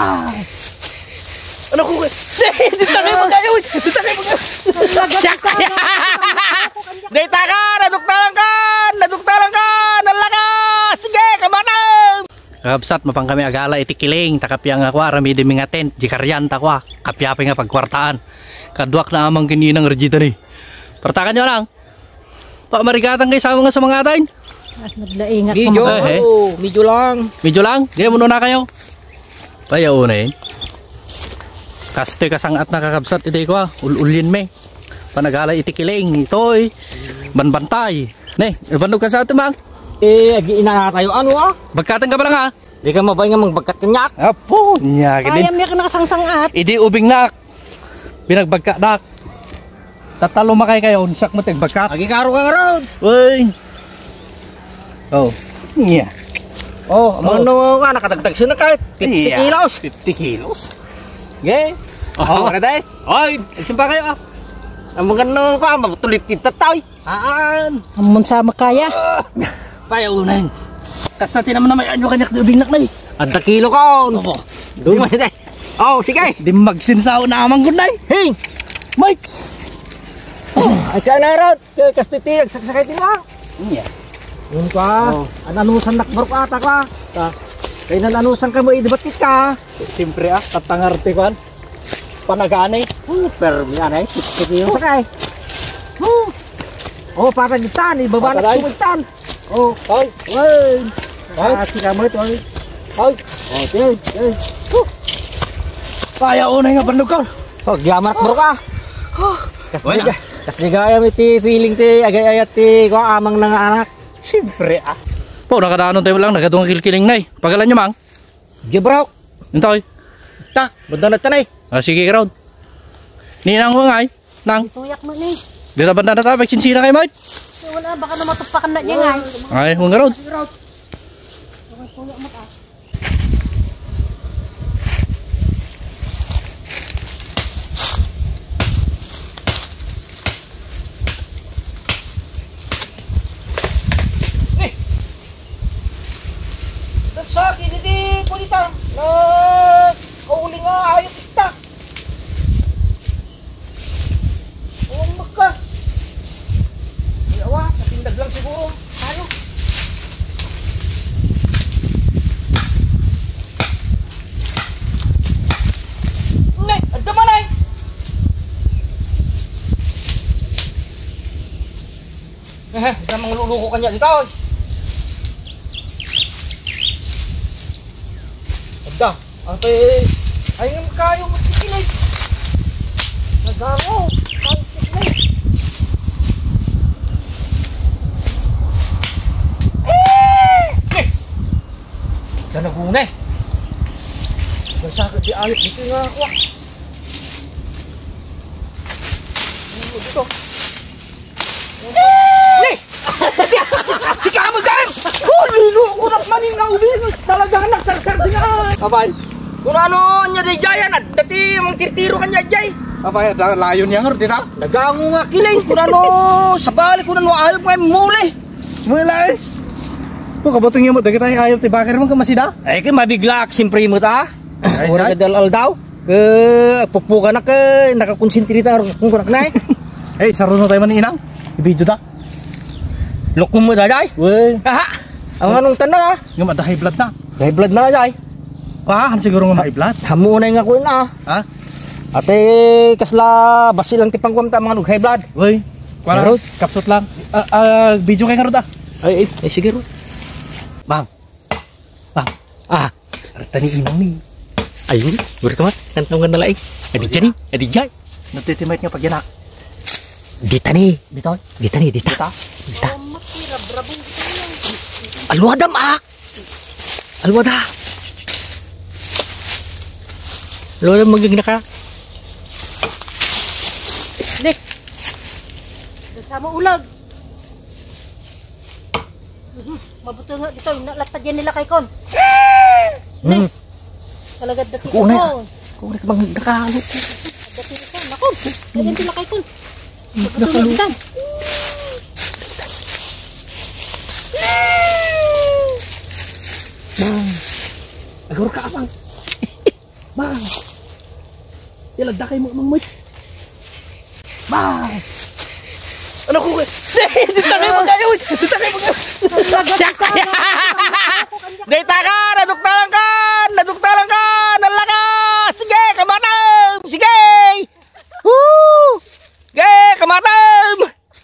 Ano ko? Dito kayo magayon. Dito kayo magayon. Siya kaya. Dito ka, naduktalan ka. Naduktalan ka. Nalaga. Sige, kamanang. Kabsat mapang kami agala itikiling takapyang ako rami di mga tent jikaryan takwa kapyapi nga pagkwartaan kaduak na amang kininang rejita ni pertakan nyo lang pak marigatan kayo sama nga sa mga atain naglaingat medyo medyo lang gaya muna na kayo payaw na yun kaste kasangat na kakabsat iti ko ululin me panagala itikiling ito'y banbantay ne bandog ka sa atin mang agi ina tayo ano bagkatan ka pa lang ha di ka mabay nga magbagkat kanyak apo nya gini ayam niya ka nakasangsangat idi ubing nak pinagbagka nak tatalo makay kayo sak mo tagbagka agi karo ka ron uy oh nya ano nga nakadagdag sila kahit 50 kilos 50 kilos ge oh day oy simpa kayo ang magano ka mabutulit kita tayo amon sa makaya payaw na yun kas natin naman na may anyo kanyak di ubing nak na ada kilo ka dumay day sige di magsinsaw na amang gunay hey Mike ay ka na ron kas titiyag saksakay tila iya yun ka ananusan nakbar ka ata ka kaya nananusan ka mo idibatit ka siyempre tatangarte ko panaganay pero yan sige yung sakay para gitan ibaba na kumitan ay sika mo ito payaw na nga bandog ka giamak bro ka kas digaya mo ti feeling ti agay-ayat ti ko amang ng anak siyempre po nakadaanon tayo lang nagadungang kilkiling na pagalan nyo mang bro intoy ta banda na tanay sige crowd ninang ko ngay nang tuyak mo ni dito banda na tayo pagsinsira kayo Mike wala baka na matupakan na niya nga ay huwag crowd sa akin hindi ko dito na kauli nga ayot kita huwag magka yawa natindag lang siguro tayo ne adda man ay ito mga luluko kanya dito ate ay nga kayo magsikinig nagaro kayo sikinig dyan nagunay dyan sa di ayot dito nga ako dito sika mo dyan luluko na maning nga ubing talagang nagsarsar din nga abay kung ano niya di jayan at dati mong tirtiro ka niya jay apa ya layon yang ngerti ta nagango nga kiling kung ano sa balik kung ano ayaw nga muli mulai kung kabutong mo dagit ay ayaw ti bakir mo kamasida ay kay mabigla siyempre mo ta ora ka dalal daw ke pupuka na ke nakakonsentrita kung kunak na eh saruno tayo man inang i-video ta lokum mo daday wey ang anong tanong yung ada high blood na day han siguro nga high blood hamunay nga ko na ha ate kasla basi lang tipang kumta mga high blood wey para kapsot lang video kay karod ay sige ro bang tani inang ni ayun berkamat kantong nga laing adi jay natitimate nga pagyana dita ni bitaw dita makirab-rabong alwadam alwada magiging ka Nek sama ulag mabuto nga dito nalatagyan nila kay kon Nek talaga dati ko kung ka bang nakahalo dati ko nako ganyan sila kay kon nakalutan bang agor ka abang Bang. Ilagdakay mo mo. Bang. Ano ko? Ditakay mo kayo. Ditakay mo kayo. Siyak. Dayta ka, naduktalan ka. Naduktalan ka. Nalakas. Sige, kamatam. Sige. Woo! Sige, kamatam.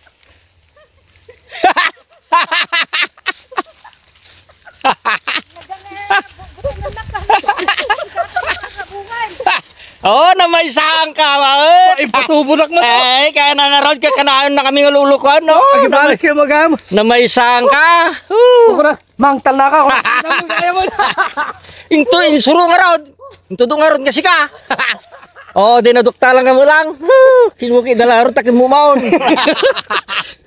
Oh, na may sangka maot. Ay, pasubunak mo to. Eh, kaya nanarod ka kanaan na kami lulukuan, no? Agibalis kayo magam. Na may sangka. Mangtal na ka. Kaya mo na. Into insuro nga rod. Into do nga rod kasi ka. Oh, dinadukta lang ka mo lang. Kinuki dalarod takin mo maon.